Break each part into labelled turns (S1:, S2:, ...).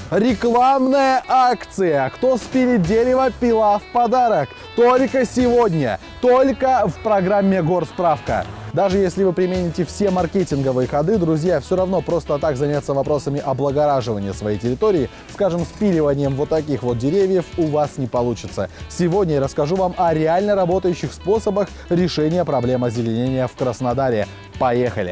S1: Рекламная акция. Кто спилит дерево, пила в подарок. Только сегодня. Только в программе Горсправка. Даже если вы примените все маркетинговые ходы, друзья, все равно просто так заняться вопросами облагораживания своей территории, скажем, спиливанием вот таких вот деревьев, у вас не получится. Сегодня я расскажу вам о реально работающих способах решения проблем озеленения в Краснодаре. Поехали!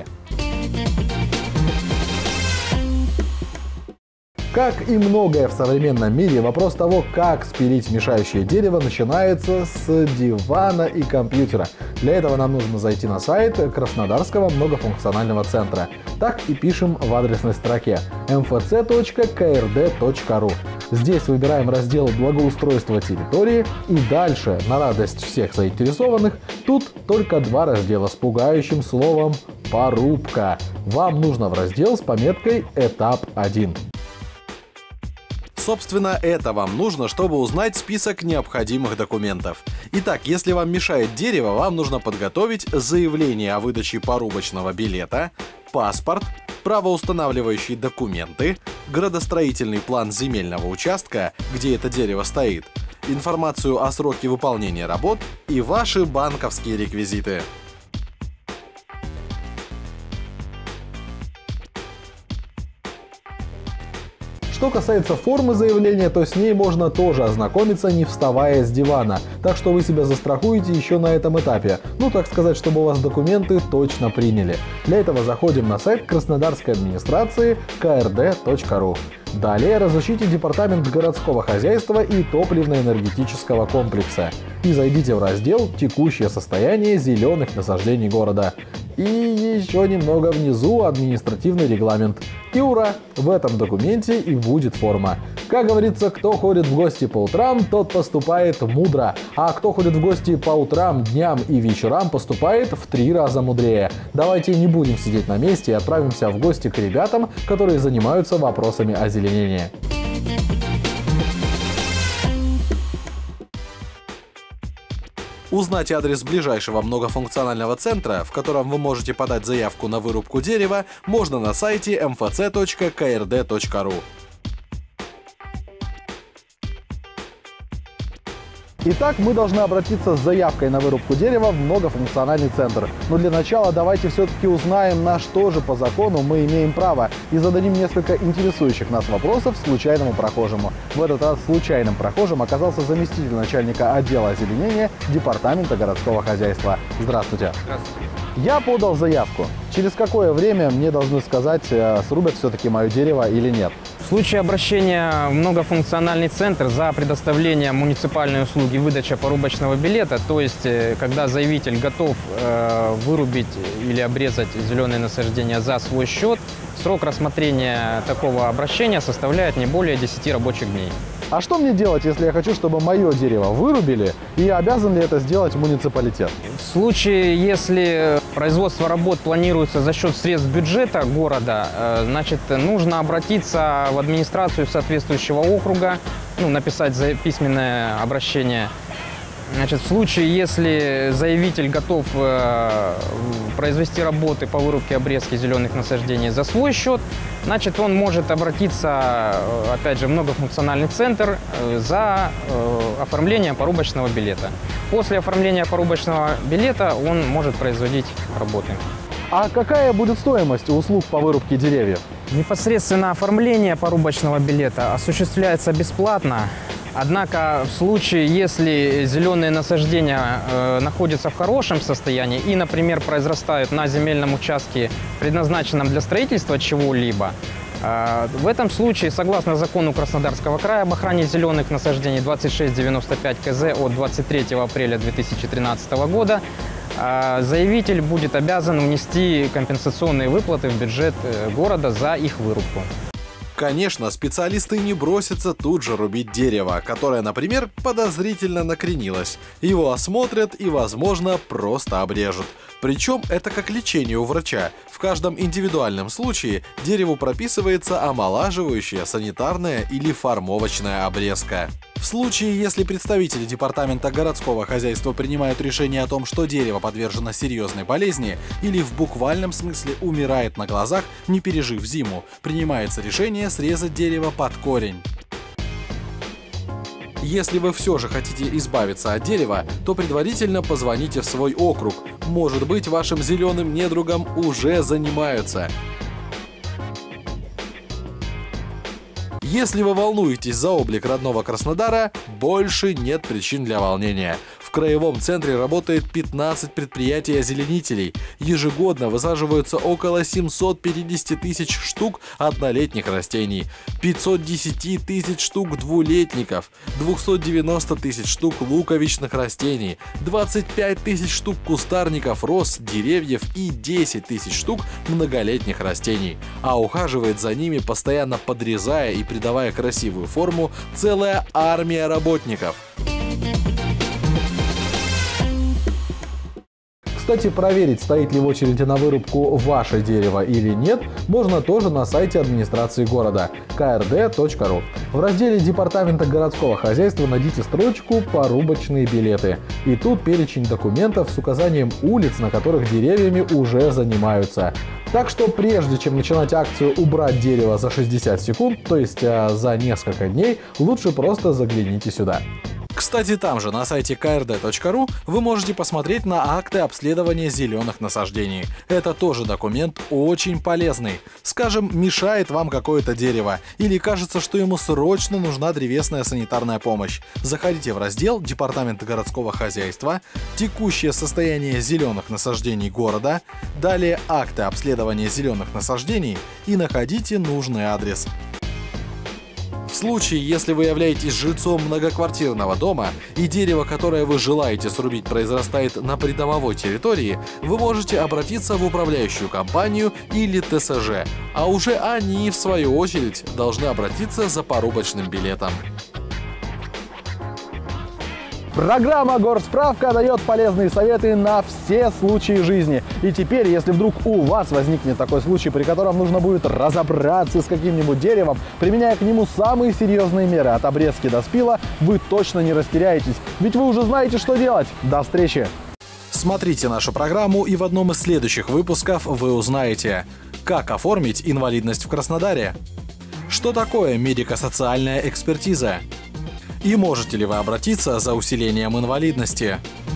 S1: Как и многое в современном мире, вопрос того, как спилить мешающее дерево, начинается с дивана и компьютера. Для этого нам нужно зайти на сайт Краснодарского многофункционального центра. Так и пишем в адресной строке mfc.krd.ru. Здесь выбираем раздел «Благоустройство территории» и дальше, на радость всех заинтересованных, тут только два раздела с пугающим словом «Порубка». Вам нужно в раздел с пометкой «Этап 1». Собственно, это вам нужно, чтобы узнать список необходимых документов. Итак, если вам мешает дерево, вам нужно подготовить заявление о выдаче порубочного билета, паспорт, правоустанавливающие документы, градостроительный план земельного участка, где это дерево стоит, информацию о сроке выполнения работ и ваши банковские реквизиты. Что касается формы заявления, то с ней можно тоже ознакомиться, не вставая с дивана. Так что вы себя застрахуете еще на этом этапе. Ну, так сказать, чтобы у вас документы точно приняли. Для этого заходим на сайт Краснодарской администрации krd.ru. Далее разыщите департамент городского хозяйства и топливно-энергетического комплекса. И зайдите в раздел «Текущее состояние зеленых насаждений города». И еще немного внизу административный регламент. И ура! В этом документе и будет форма. Как говорится, кто ходит в гости по утрам, тот поступает мудро. А кто ходит в гости по утрам, дням и вечерам, поступает в 3 раза мудрее. Давайте не будем сидеть на месте и отправимся в гости к ребятам, которые занимаются вопросами озеленения. Узнать адрес ближайшего многофункционального центра, в котором вы можете подать заявку на вырубку дерева, можно на сайте mfc.krd.ru. Итак, мы должны обратиться с заявкой на вырубку дерева в многофункциональный центр. Но для начала давайте все-таки узнаем, на что же по закону мы имеем право, и зададим несколько интересующих нас вопросов случайному прохожему. В этот раз случайным прохожим оказался заместитель начальника отдела озеленения Департамента городского хозяйства. Здравствуйте.
S2: Здравствуйте.
S1: Я подал заявку. Через какое время мне должны сказать, срубят все-таки мое дерево или нет?
S2: В случае обращения в многофункциональный центр за предоставление муниципальной услуги выдача порубочного билета, то есть когда заявитель готов вырубить или обрезать зеленые насаждения за свой счет, срок рассмотрения такого обращения составляет не более 10 рабочих дней.
S1: А что мне делать, если я хочу, чтобы мое дерево вырубили, и обязан ли это сделать муниципалитет?
S2: В случае, если производство работ планируется за счет средств бюджета города, значит, нужно обратиться в администрацию соответствующего округа, написать письменное обращение. Значит, в случае, если заявитель готов произвести работы по вырубке и обрезке зеленых насаждений за свой счет, значит, он может обратиться, опять же, в многофункциональный центр за оформлением порубочного билета. После оформления порубочного билета он может производить работы.
S1: А какая будет стоимость услуг по вырубке деревьев?
S2: Непосредственно оформление порубочного билета осуществляется бесплатно. Однако в случае, если зеленые насаждения находятся в хорошем состоянии и, например, произрастают на земельном участке, предназначенном для строительства чего-либо, в этом случае, согласно закону Краснодарского края об охране зеленых насаждений 2695 КЗ от 23 апреля 2013 года, заявитель будет обязан внести компенсационные выплаты в бюджет города за их вырубку.
S1: Конечно, специалисты не бросятся тут же рубить дерево, которое, например, подозрительно накренилось. Его осмотрят и, возможно, просто обрежут. Причем это как лечение у врача. В каждом индивидуальном случае дереву прописывается омолаживающая, санитарная или формовочная обрезка. В случае, если представители департамента городского хозяйства принимают решение о том, что дерево подвержено серьезной болезни или в буквальном смысле умирает на глазах, не пережив зиму, принимается решение срезать дерево под корень. Если вы все же хотите избавиться от дерева, то предварительно позвоните в свой округ. Может быть, вашим зеленым недругом уже занимаются. Если вы волнуетесь за облик родного Краснодара, больше нет причин для волнения. В краевом центре работает 15 предприятий-озеленителей. Ежегодно высаживаются около 750 тысяч штук однолетних растений, 510 тысяч штук двулетников, 290 тысяч штук луковичных растений, 25 тысяч штук кустарников, роз, деревьев и 10 тысяч штук многолетних растений. А ухаживает за ними, постоянно подрезая и придавая красивую форму, целая армия работников. Кстати, проверить, стоит ли в очереди на вырубку ваше дерево или нет, можно тоже на сайте администрации города krd.ru. В разделе Департамента городского хозяйства найдите строчку «Порубочные билеты». И тут перечень документов с указанием улиц, на которых деревьями уже занимаются. Так что прежде чем начинать акцию «Убрать дерево за 60 секунд», то есть за несколько дней, лучше просто загляните сюда. Кстати, там же, на сайте krd.ru, вы можете посмотреть на акты обследования зеленых насаждений. Это тоже документ очень полезный. Скажем, мешает вам какое-то дерево, или кажется, что ему срочно нужна древесная санитарная помощь. Заходите в раздел Департамента городского хозяйства, текущее состояние зеленых насаждений города, далее акты обследования зеленых насаждений и находите нужный адрес. В случае, если вы являетесь жильцом многоквартирного дома и дерево, которое вы желаете срубить, произрастает на придомовой территории, вы можете обратиться в управляющую компанию или ТСЖ, а уже они, в свою очередь, должны обратиться за порубочным билетом.
S3: Программа «Горсправка» дает полезные советы на все случаи жизни. И теперь, если вдруг у вас возникнет такой случай, при котором нужно будет разобраться с каким-нибудь деревом, применяя к нему самые серьезные меры от обрезки до спила, вы точно не растеряетесь, ведь вы уже знаете, что делать. До встречи!
S1: Смотрите нашу программу, и в одном из следующих выпусков вы узнаете, как оформить инвалидность в Краснодаре, что такое медико-социальная экспертиза, и можете ли вы обратиться за усилением инвалидности?